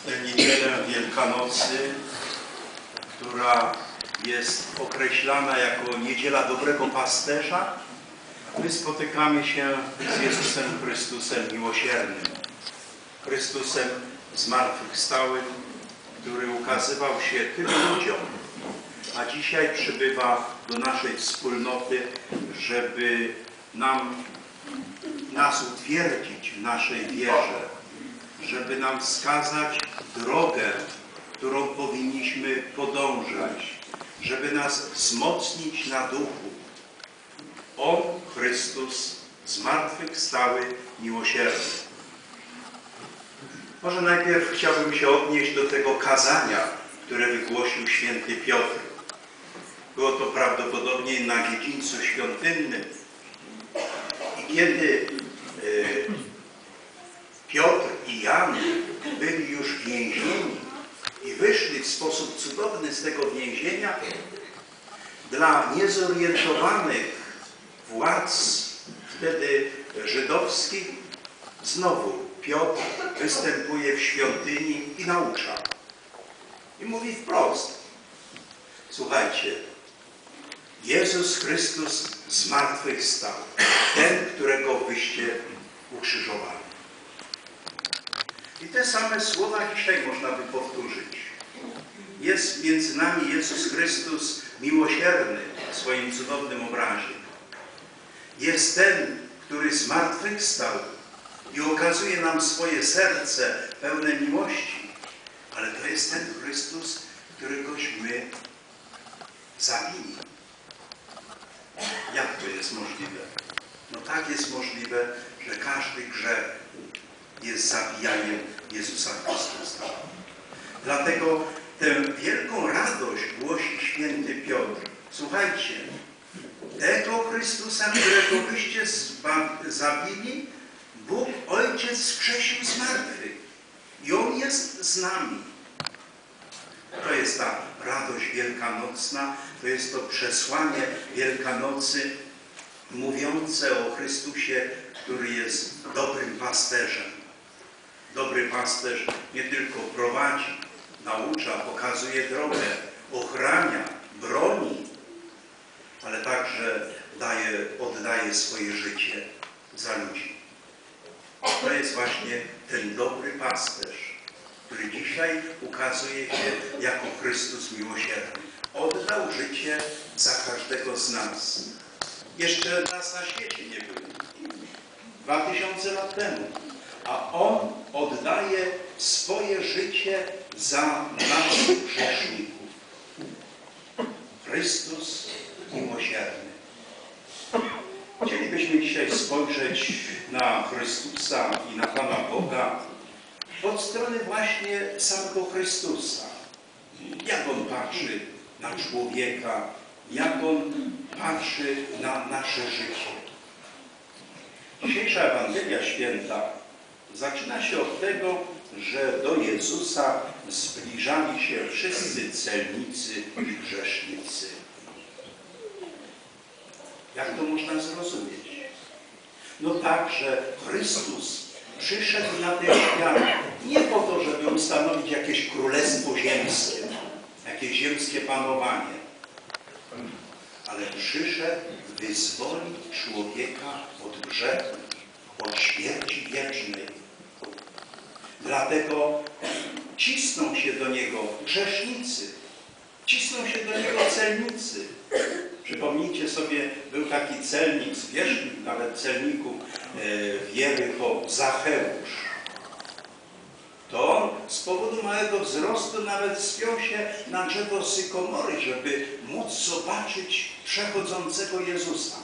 tę niedzielę Wielkanocy, która jest określana jako Niedziela Dobrego Pasterza, my spotykamy się z Jezusem Chrystusem miłosiernym, Chrystusem zmartwychwstałym, który ukazywał się tym ludziom, a dzisiaj przybywa do naszej wspólnoty, żeby nas utwierdzić w naszej wierze, żeby nam wskazać drogę, którą powinniśmy podążać, żeby nas wzmocnić na duchu. On, Chrystus, zmartwychwstały, miłosierny. Może najpierw chciałbym się odnieść do tego kazania, które wygłosił święty Piotr. Było to prawdopodobnie na dziedzińcu świątynnym. I kiedy Piotr i Jan byli już więzieni i wyszli w sposób cudowny z tego więzienia, dla niezorientowanych władz wtedy żydowskich znowu Piotr występuje w świątyni i naucza. I mówi wprost: słuchajcie, Jezus Chrystus zmartwychwstał, ten, którego wyście ukrzyżowali. I te same słowa dzisiaj można by powtórzyć. Jest między nami Jezus Chrystus miłosierny w swoim cudownym obrazie. Jest ten, który zmartwychwstał i okazuje nam swoje serce pełne miłości. Ale to jest ten Chrystus, któregośmy zabili. Jak to jest możliwe? No tak jest możliwe, że każdy grzech jest zabijaniem Jezusa Chrystusa. Dlatego tę wielką radość głosi święty Piotr. Słuchajcie, tego Chrystusa, którego wyście zabili, Bóg Ojciec wskrzesił z martwych. I On jest z nami. To jest ta radość wielkanocna, to jest to przesłanie Wielkanocy mówiące o Chrystusie, który jest dobrym pasterzem. Dobry pasterz nie tylko prowadzi, naucza, pokazuje drogę, ochrania, broni, ale także oddaje swoje życie za ludzi. To jest właśnie ten dobry pasterz, który dzisiaj ukazuje się jako Chrystus miłosierny. Oddał życie za każdego z nas. Jeszcze nas na świecie nie było. 2000 lat temu. A On oddaje swoje życie za nas grzeszników. Chrystus miłosierny. Chcielibyśmy dzisiaj spojrzeć na Chrystusa i na Pana Boga od strony właśnie samego Chrystusa. Jak On patrzy na człowieka, jak On patrzy na nasze życie. Dzisiejsza Ewangelia Święta zaczyna się od tego, że do Jezusa zbliżali się wszyscy celnicy i grzesznicy. Jak to można zrozumieć? No tak, że Chrystus przyszedł na ten świat nie po to, żeby ustanowić jakieś królestwo ziemskie, jakieś ziemskie panowanie, ale przyszedł wyzwolić człowieka od grzechu, od śmierci wiecznej. Dlatego cisną się do Niego grzesznicy, cisną się do Niego celnicy. Przypomnijcie sobie, był taki celnik, zwierzchnik nawet celników Jericho, Zacheusz. To on z powodu małego wzrostu nawet wspiął się na drzewo sykomory, żeby móc zobaczyć przechodzącego Jezusa.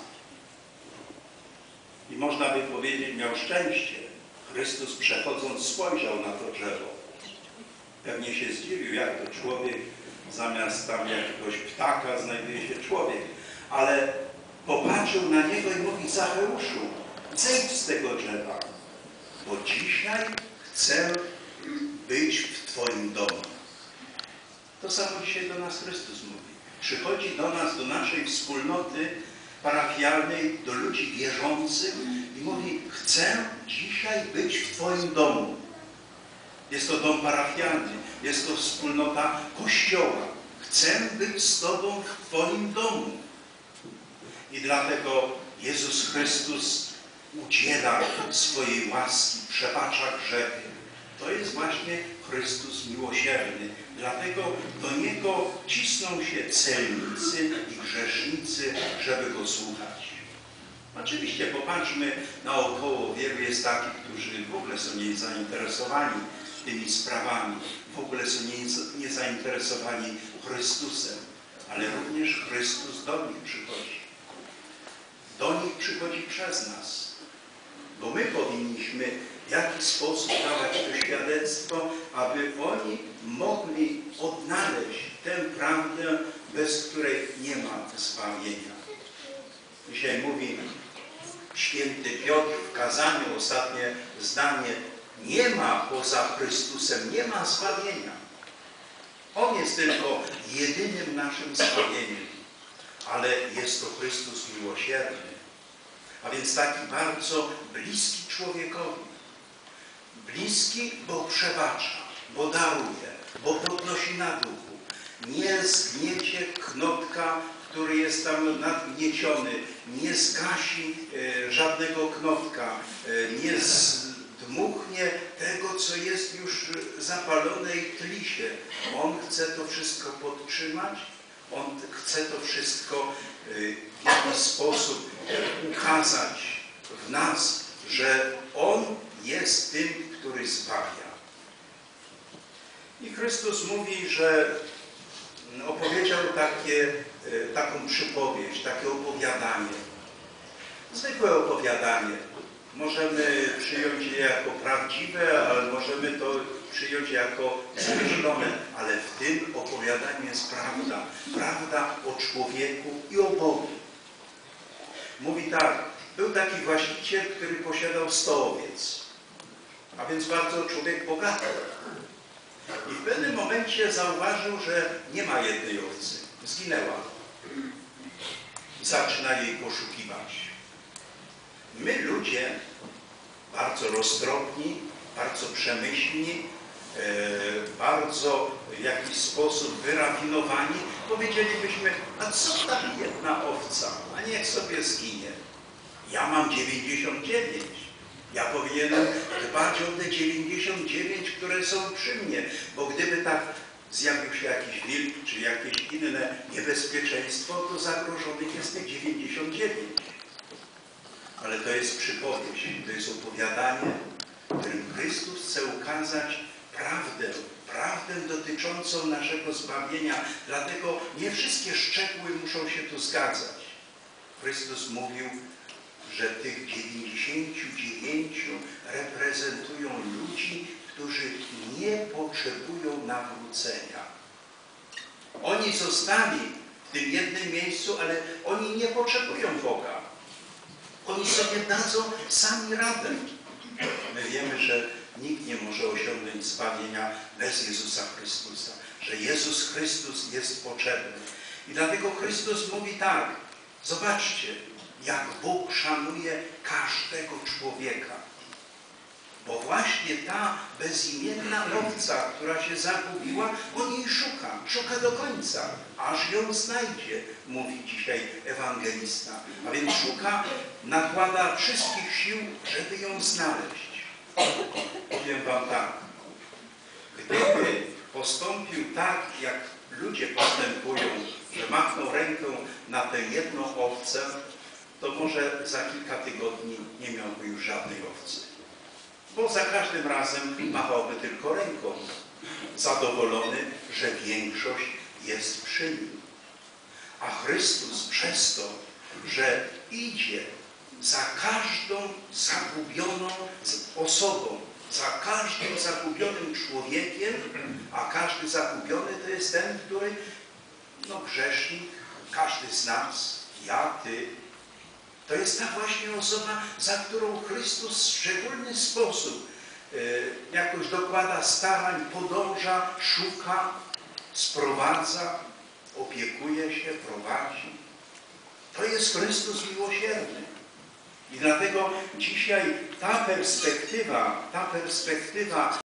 I można by powiedzieć, miał szczęście. Chrystus przechodząc spojrzał na to drzewo. Pewnie się zdziwił, jak to człowiek, zamiast tam jakiegoś ptaka znajduje się człowiek. Ale popatrzył na niego i mówi: Zacheuszu, zejdź z tego drzewa, bo dzisiaj chcę być w Twoim domu. To samo dzisiaj do nas Chrystus mówi. Przychodzi do nas, do naszej wspólnoty parafialnej, do ludzi wierzących i mówi: chcę dzisiaj być w Twoim domu. Jest to dom parafialny, jest to wspólnota Kościoła. Chcę być z Tobą w Twoim domu. I dlatego Jezus Chrystus udziela swojej łaski, przebacza grzechy. To jest właśnie Chrystus miłosierny. Dlatego do Niego cisną się celnicy i grzesznicy, żeby Go słuchać. Oczywiście popatrzmy naokoło. Wielu jest takich, którzy w ogóle są niezainteresowani tymi sprawami. W ogóle są niezainteresowani Chrystusem. Ale również Chrystus do nich przychodzi. Do nich przychodzi przez nas. Bo my powinniśmy w jakiś sposób dawać to świadectwo, aby oni mogli odnaleźć tę prawdę, bez której nie ma zbawienia. Dzisiaj mówi święty Piotr w kazaniu, ostatnie zdanie: nie ma poza Chrystusem, nie ma zbawienia. On jest tylko jedynym naszym zbawieniem, ale jest to Chrystus miłosierny, a więc taki bardzo bliski człowiekowi. Bliski, bo przebacza, bo daruje, bo podnosi na duchu. Nie zgniecie knotka, który jest tam nadgnieciony, nie zgasi żadnego knotka, nie zdmuchnie tego, co jest już zapalone i tli się. On chce to wszystko podtrzymać, on chce to wszystko w jakiś sposób ukazać w nas, że On jest tym, który zbawia. I Chrystus mówi, że opowiedział taką przypowieść, takie opowiadanie. Zwykłe opowiadanie. Możemy przyjąć je jako prawdziwe, ale możemy to przyjąć jako zmyślone, ale w tym opowiadaniu jest prawda. Prawda o człowieku i o Bogu. Mówi tak: był taki właściciel, który posiadał 100 owiec, a więc bardzo człowiek bogaty. I w pewnym momencie zauważył, że nie ma jednej owcy. Zginęła. Zaczyna jej poszukiwać. My ludzie, bardzo roztropni, bardzo przemyślni, bardzo w jakiś sposób wyrafinowani, powiedzielibyśmy: a co tam jedna owca, a niech sobie zginie. Ja mam 99. Ja powinienem dbać o te 99, które są przy mnie, bo gdyby tak zjawił się jakiś wilk, czy jakieś inne niebezpieczeństwo, to zagrożonych jest te 99. Ale to jest przypowieść, to jest opowiadanie, w którym Chrystus chce ukazać prawdę dotyczącą naszego zbawienia. Dlatego nie wszystkie szczegóły muszą się tu zgadzać. Chrystus mówił, że tych 99 reprezentują ludzi, którzy nie potrzebują nawrócenia. Oni zostali w tym jednym miejscu, ale oni nie potrzebują Boga. Oni sobie dadzą sami radę. My wiemy, że nikt nie może osiągnąć zbawienia bez Jezusa Chrystusa, że Jezus Chrystus jest potrzebny. I dlatego Chrystus mówi tak: zobaczcie, jak Bóg szanuje każdego człowieka. Bo właśnie ta bezimienna owca, która się zagubiła, on jej szuka do końca, aż ją znajdzie, mówi dzisiaj ewangelista. A więc szuka, nakłada wszystkich sił, żeby ją znaleźć. Powiem wam tak: gdyby postąpił tak, jak ludzie postępują, że machną rękę na tę jedną owcę, to może za kilka tygodni nie miałby już żadnej owcy. Bo za każdym razem machałby tylko ręką, zadowolony, że większość jest przy nim. A Chrystus przez to, że idzie za każdą zagubioną osobą, za każdym zagubionym człowiekiem, a każdy zagubiony to jest ten, który, grzesznik, każdy z nas, ja, ty, to jest ta właśnie osoba, za którą Chrystus w szczególny sposób jakoś dokłada starań, podąża, szuka, sprowadza, opiekuje się, prowadzi. To jest Chrystus miłosierny. I dlatego dzisiaj ta perspektywa